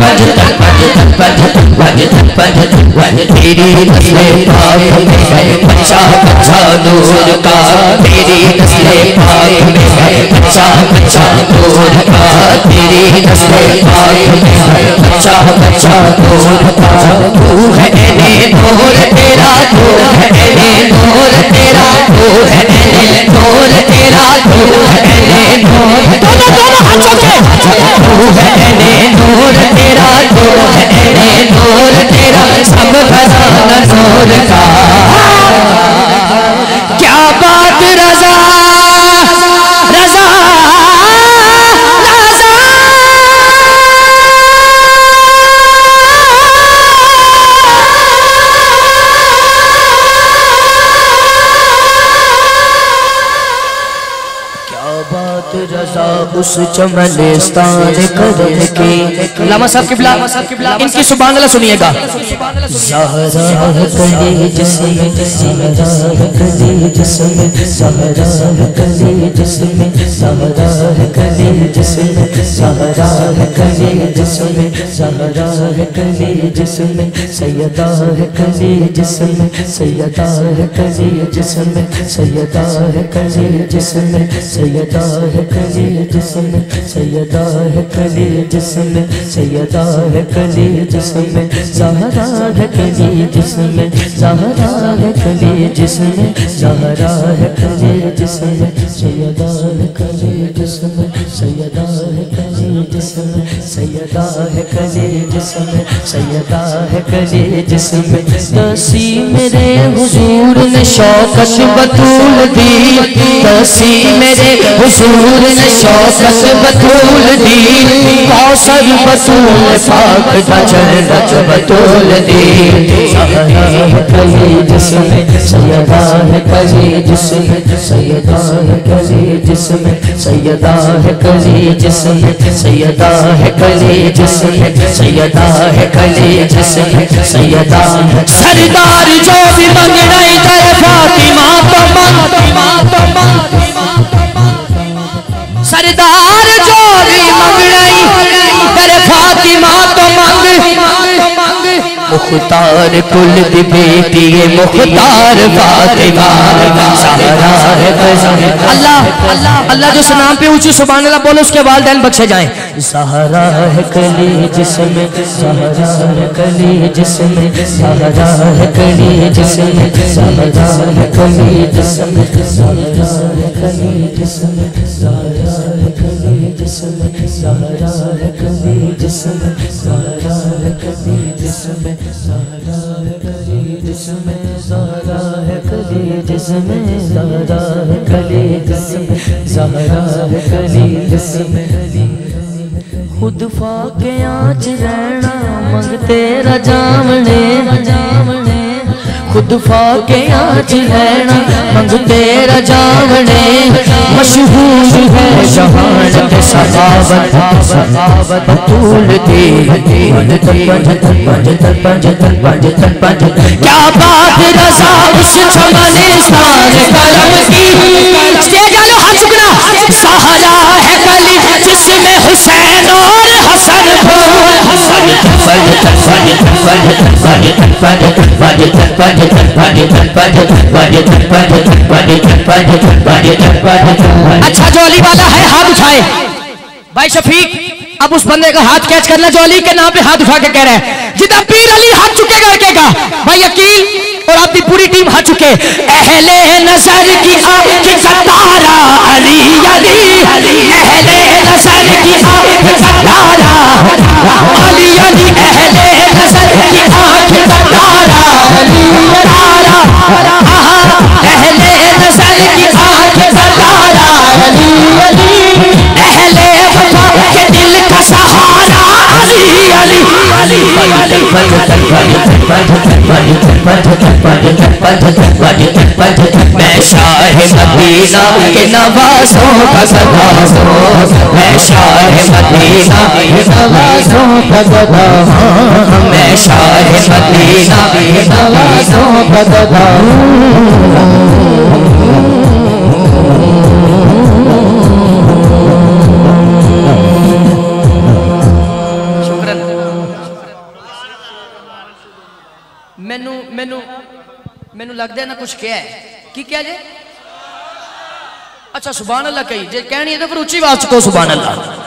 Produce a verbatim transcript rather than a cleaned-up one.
पंज पंज पंज पंज पंज पंज तेरी नस्ले पाक में है बच्चा बच्चा नूर का तेरी नस्ले पाक में है बच्चा बच्चा नूर का तेरी नस्ले पाक में है बच्चा बच्चा नूर का तू है ने नूर तेरा तू है ने नूर तेरा तू है ने नूर तेरा तू है ने नूर दोनों दोनों हाथों से तू है ने नूर तेरा तू है ने नूर तेरा सब खजाना नूर का क्या बात रज़ा रज़ा रज़ा उस चमनिस्तान कदम की लामा साहब किबला इनकी सुभान अल्लाह सुनिएगा ज़हरा कली जिस्म ज़हरा कली जिस्म ज़हरा कली जिस्म ज़हरा कली जिस्म ज़हरा कली जिस्म ज़हरा कली जिस्म सैयदा कली जिस्म सैयदा कली जिस्म सैयदा कली जिस्म सैयदा कली जिस्म सैयदा है कली जिस्म सैयदा है कली जिस्म ज़हरा है कली जिस्म ज़हरा है कली जिस्म ज़हरा है कली जिस्म सैयदा है कली जिस्म सैयदा है कली जिस्म सैयदा है कली जिस्म सैयदा है कली जिस्म दसी मेरे हुजूर ने शौकत बतूल दी दसी मेरे हुजूर ने शौकत बतूल दी कौसर बतूल पाक का जन्नत बतूल दी ज़हरा है कली जिस्म सैयदा है कली जिस्म सैयदा है कली जिस्म सैयदा है कली जिस्म सैयदा है कली जिस्म सैयदा है कली जिस्म सैयदा सरदार जो भी मंगना इधर फातिमा तो फातिमा तो सरदार जो भी मंगनाई तेरे फातिमा तो मंग मुख्तार कुल दी बेटी है मुख्तार फातिमा ज़हरा है अल्लाह अल्लाह अल्लाह जो नाम पे ऊंची सुभान अल्लाह बोलो उसके वालिदैन बख्शे जाएं ज़हरा है कली जिस्म ज़हरा है कली जिस्म ज़हरा है कली जिस्म ज़हरा है कली जिस्म ज़हरा है कली जिस्म ज़हरा है कली जिस्म ज़हरा है कली जिस्म ज़हरा है कली जिस्म ज़हरा है कली जिस्म ज़हरा है कली जिस्म ज़हरा है कली जिस्म ज़हरा है कली जिस्म खुद फाके आँच रहना मंगते रजामने रजामने खुद फाके आँच रहना मंगते रजामने मशहूर है शहादत सखावत सखावत तूल दी क्या बात रज़ा उस चमनिस्तान कलम की स्टेज वालों हाथ चुकना ज़हरा है कली जिसमें हुसैन और हसन अच्छा जो अली वाला है हाथ उठाए भाई शफीक अब उस बंदे का हाथ कैच करना जो अली के नाम पे हाथ उठा के कह रहा है जितना पीर अली हाथ चुकेगा रखेगा भाई यकीन और आपकी पूरी टीम हाथ चुके अहले नजर की आंख का तारा अली अली अहले नजर की आंख का तारा अली अली अहले नजर की आंख का तारा अली तारा अहले नजर की आंख का तारा अली अली अहले वफा के दिल का सहारा अली अली मैं शाह मदीना के नवाज़ों का सदा हूँ मैं शाह मदीना के नवाज़ों का सदा हूँ मैं शाह मदीना के नवाज़ों का सदा हूँ मैनू मैनू मैनू लगता है ना कुछ क्या है की क्या जे अच्छा सुभान अल्लाह कही जे कहनी है तो फिर उच्ची आवाज च कहो सुभान अल्लाह।